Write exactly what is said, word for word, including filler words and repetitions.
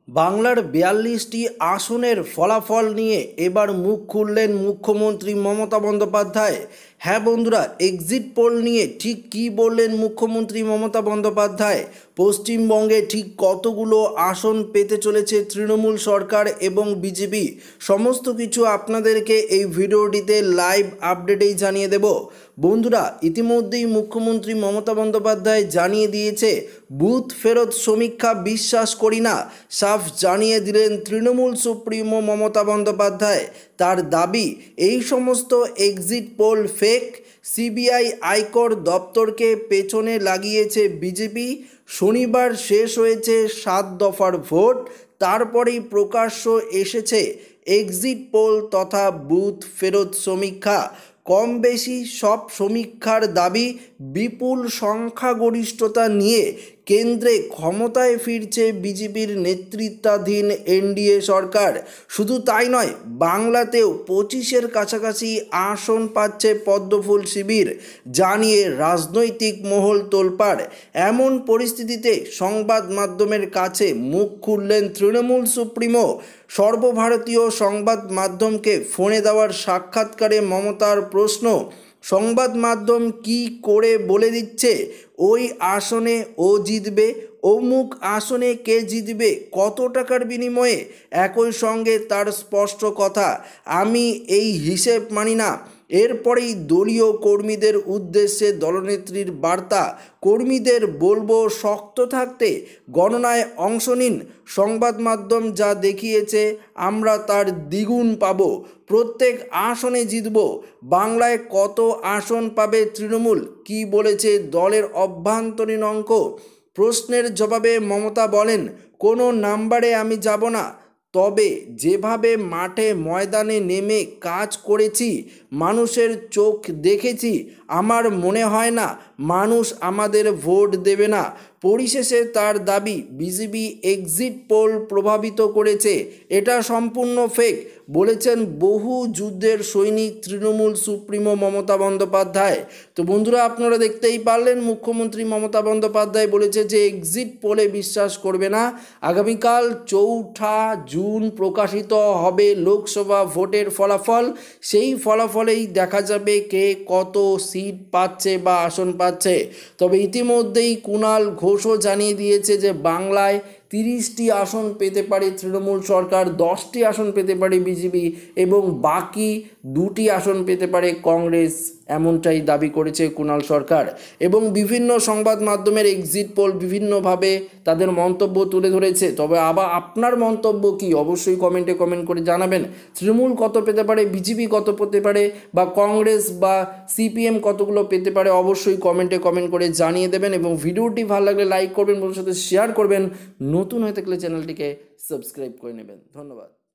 বাংলার বিয়াল্লিশটি আসনের ফলাফল নিয়ে এবার মুখ খুললেন মুখ্যমন্ত্রী মমতা বন্দ্যোপাধ্যায়। হ্যাঁ বন্ধুরা, এক্সিট পোল নিয়ে ঠিক কী বললেন মুখ্যমন্ত্রী মমতা বন্দ্যোপাধ্যায়? পশ্চিমবঙ্গে ঠিক কতগুলো আসন পেতে চলেছে তৃণমূল সরকার এবং বিজেপি, সমস্ত কিছু আপনাদেরকে এই ভিডিওটিতে লাইভ আপডেটেই জানিয়ে দেব। বন্ধুরা, ইতিমধ্যেই মুখ্যমন্ত্রী মমতা বন্দ্যোপাধ্যায় জানিয়ে দিয়েছে, বুথ ফেরত সমীক্ষা বিশ্বাস করি না, সাফ জানিয়ে দিলেন তৃণমূল সুপ্রিমো মমতা বন্দ্যোপাধ্যায়। তার দাবি, এই সমস্ত এক্সিট পোল ফেক, সিবিআই আয়কর দপ্তরকে পেছনে লাগিয়েছে বিজেপি। শনিবার শেষ হয়েছে সাত দফার ভোট, তারপরেই প্রকাশ্য এসেছে এক্সিট পোল তথা বুথ ফেরত সমীক্ষা। কম বেশি সব সমীক্ষার দাবি, বিপুল সংখ্যাগরিষ্ঠতা নিয়ে কেন্দ্রে ক্ষমতায় ফিরছে বিজেপির নেতৃত্বাধীন এনডিএ সরকার। শুধু তাই নয়, বাংলাতেও পঁচিশের কাছাকাছি আসন পাচ্ছে পদ্মফুল শিবির, জানিয়ে রাজনৈতিক মহল তোলপাড়। এমন পরিস্থিতিতে সংবাদ মাধ্যমের কাছে মুখ খুললেন তৃণমূল সুপ্রিমো। সর্বভারতীয় সংবাদ মাধ্যমকে ফোনে দেওয়ার সাক্ষাৎকারে মমতার প্রশ্ন, সংবাদ মাধ্যম কি করে বলে দিচ্ছে ওই আসনে ও জিতবে, অমুক আসনে কে জিতবে, কত টাকার বিনিময়ে? একই সঙ্গে তার স্পষ্ট কথা, আমি এই হিসেব মানি না। এরপরেই দলীয় কর্মীদের উদ্দেশ্যে দলনেত্রীর বার্তা, কর্মীদের বলবো শক্ত থাকতে, গণনায় অংশ নিন, সংবাদ মাধ্যম যা দেখিয়েছে আমরা তার দ্বিগুণ পাব, প্রত্যেক আসনে জিতব। বাংলায় কত আসন পাবে তৃণমূল, কি বলেছে দলের অভ্যন্তরীণ অঙ্ক? প্রশ্নের জবাবে মমতা বলেন, কোনো নাম্বারে আমি যাব না, তবে যেভাবে মাঠে ময়দানে নেমে কাজ করেছি, মানুষের চোখ দেখেছি, আমার মনে হয় না মানুষ আমাদের ভোট দেবে না। পরিশেষে তার দাবি, বিজেপি এক্সিট পোল প্রভাবিত করেছে, এটা সম্পূর্ণ ফেক বলেছেন বহু যুদ্ধের সৈনিক তৃণমূল সুপ্রিমো মমতা বন্দ্যোপাধ্যায়। তো বন্ধুরা, আপনারা দেখতেই পারলেন মুখ্যমন্ত্রী মমতা বন্দ্যোপাধ্যায় বলেছে যে এক্সিট পোলে বিশ্বাস করবে না। আগামীকাল চৌঠা জুন প্রকাশিত হবে লোকসভা ভোটের ফলাফল, সেই ফলাফলেই দেখা যাবে কে কত সিট পাচ্ছে বা আসন পাচ্ছে। তবে ইতিমধ্যেই কুণাল ঘোষও জানিয়ে দিয়েছে যে বাংলায় তিরিশটি আসন পেতে পারে তৃণমূল সরকার, দশটি আসন পেতে পারে বিজেপি এবং বাকি দুটি আসন পেতে পারে কংগ্রেস, এমনটাই দাবি করেছে কুণাল সরকার। এবং বিভিন্ন সংবাদ মাধ্যমের এক্সিট পোল বিভিন্নভাবে তাদের মন্তব্য তুলে ধরেছে। তবে আবার আপনার মন্তব্য কি, অবশ্যই কমেন্টে কমেন্ট করে জানাবেন। তৃণমূল কত পেতে পারে, বিজেপি কত পেতে পারে, বা কংগ্রেস বা সিপিএম কতগুলো পেতে পারে, অবশ্যই কমেন্টে কমেন্ট করে জানিয়ে দেবেন। এবং ভিডিওটি ভালো লাগলে লাইক করবেন, বন্ধুদের সাথে শেয়ার করবেন, নতুন হয়ে থাকলে চ্যানেলটিকে সাবস্ক্রাইব করে নেবেন। ধন্যবাদ।